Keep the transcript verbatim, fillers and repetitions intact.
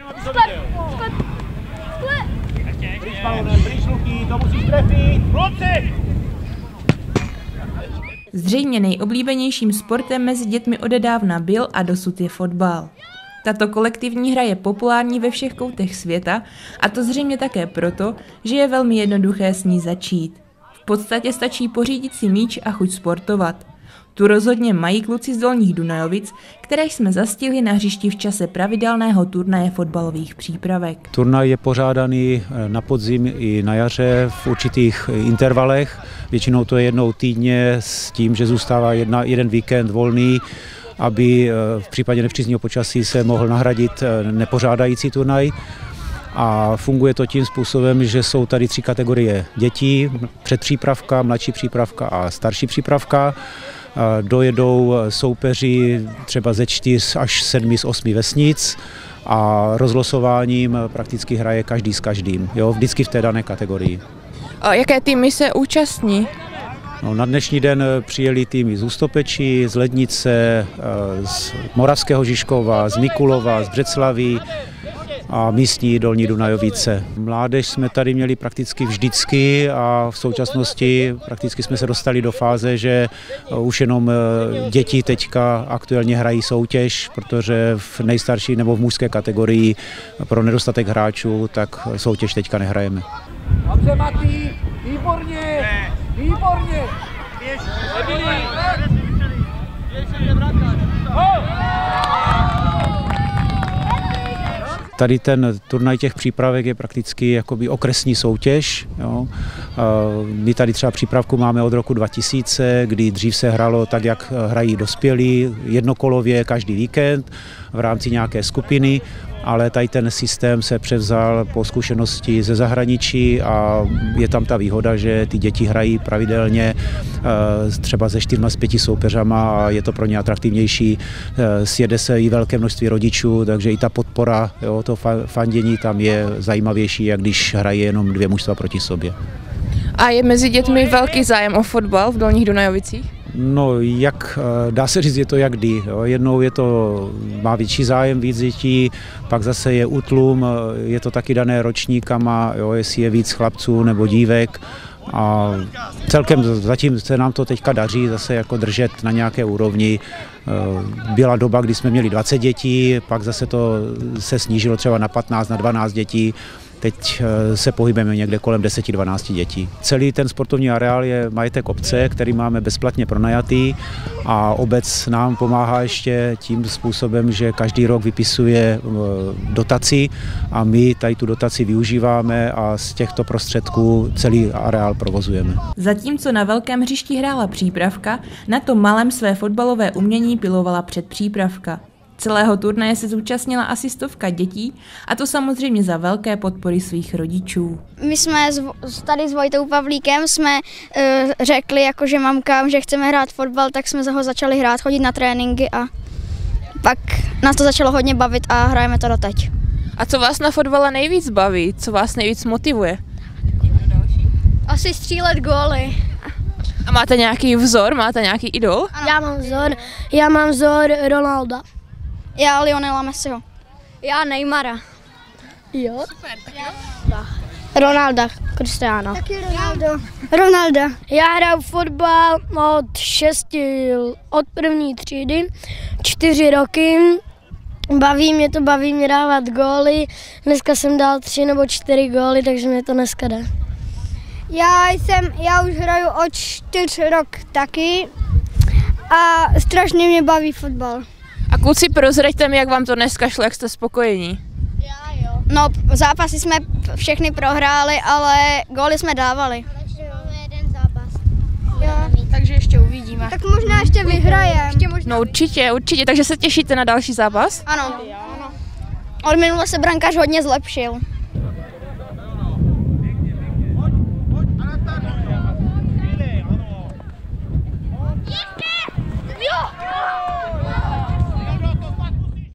Zřejmě nejoblíbenějším sportem mezi dětmi odedávna byl a dosud je fotbal. Tato kolektivní hra je populární ve všech koutech světa a to zřejmě také proto, že je velmi jednoduché s ní začít. V podstatě stačí pořídit si míč a chuť sportovat. Tu rozhodně mají kluci z Dolních Dunajovic, které jsme zastihli na hřišti v čase pravidelného turnaje fotbalových přípravek. Turnaj je pořádaný na podzim i na jaře v určitých intervalech. Většinou to je jednou týdně s tím, že zůstává jedna, jeden víkend volný, aby v případě nepříznivého počasí se mohl nahradit nepořádající turnaj. A funguje to tím způsobem, že jsou tady tři kategorie dětí, předpřípravka, mladší přípravka a starší přípravka. Dojedou soupeři třeba ze čtyř až sedmi z osmi vesnic a rozlosováním prakticky hraje každý s každým, jo, vždycky v té dané kategorii. A jaké týmy se účastní? No, na dnešní den přijeli týmy z Ústopečí, z Lednice, z Moravského Žižkova, z Mikulova, z Břeclaví a místní Dolní Dunajovice. Mládež jsme tady měli prakticky vždycky a v současnosti prakticky jsme se dostali do fáze, že už jenom děti teďka aktuálně hrají soutěž, protože v nejstarší nebo v mužské kategorii pro nedostatek hráčů tak soutěž teďka nehrajeme. Dobře, Matý, výborně, výborně. Tady ten turnaj těch přípravek je prakticky jakoby okresní soutěž. Jo. My tady třeba přípravku máme od roku dva tisíce, kdy dřív se hralo tak, jak hrají dospělí, jednokolově každý víkend v rámci nějaké skupiny, ale tady ten systém se převzal po zkušenosti ze zahraničí a je tam ta výhoda, že ty děti hrají pravidelně třeba ze čtyřma z pěti soupeřama a je to pro ně atraktivnější. Sjede se i velké množství rodičů, takže i ta podpora, jo, to fandění tam je zajímavější, jak když hrají jenom dvě mužstva proti sobě. A je mezi dětmi velký zájem o fotbal v Dolních Dunajovicích? No, jak dá se říct, je to jak kdy. Jo. Jednou je to, má větší zájem víc dětí, pak zase je útlum, je to taky dané ročníkama, jo, jestli je víc chlapců nebo dívek. A celkem zatím se nám to teďka daří zase jako držet na nějaké úrovni. Byla doba, kdy jsme měli dvacet dětí, pak zase to se snížilo třeba na patnáct, na dvanáct dětí. Teď se pohybujeme někde kolem deset dvanáct dětí. Celý ten sportovní areál je majetek obce, který máme bezplatně pronajatý a obec nám pomáhá ještě tím způsobem, že každý rok vypisuje dotaci a my tady tu dotaci využíváme a z těchto prostředků celý areál provozujeme. Zatímco na velkém hřišti hrála přípravka, na tom malém své fotbalové umění pilovala předpřípravka. Celého turnaje se zúčastnila asi stovka dětí a to samozřejmě za velké podpory svých rodičů. My jsme tady s Vojtou Pavlíkem jsme uh, řekli jako, že mamkám, že chceme hrát fotbal, tak jsme ho začali hrát, chodit na tréninky a pak nás to začalo hodně bavit a hrajeme to doteď. A co vás na fotbale nejvíc baví? Co vás nejvíc motivuje? Asi střílet góly. A máte nějaký vzor, máte nějaký idol? Já mám vzor, já mám vzor Ronalda. Já Lionela Messiho. Já Neymara. Jo? Super, tak jo? Ronalda, Cristiano. Taky Ronaldo. Ronaldo. Já hraju fotbal od šesti, od první třídy, čtyři roky. Baví mě to, baví mě dávat góly. Dneska jsem dal tři nebo čtyři góly, takže mě to dneska jde. Já jsem, já už hraju od čtyř rok taky a strašně mě baví fotbal. A kluci, prozraďte mi, jak vám to dneska šlo, jak jste spokojení? Já jo. No, zápasy jsme všechny prohráli, ale góly jsme dávali. Ale ještě máme jeden zápas. Jo. Takže ještě uvidíme. Tak možná ještě vyhrajeme. No určitě, určitě, takže se těšíte na další zápas? Ano. Od minule se brankář hodně zlepšil.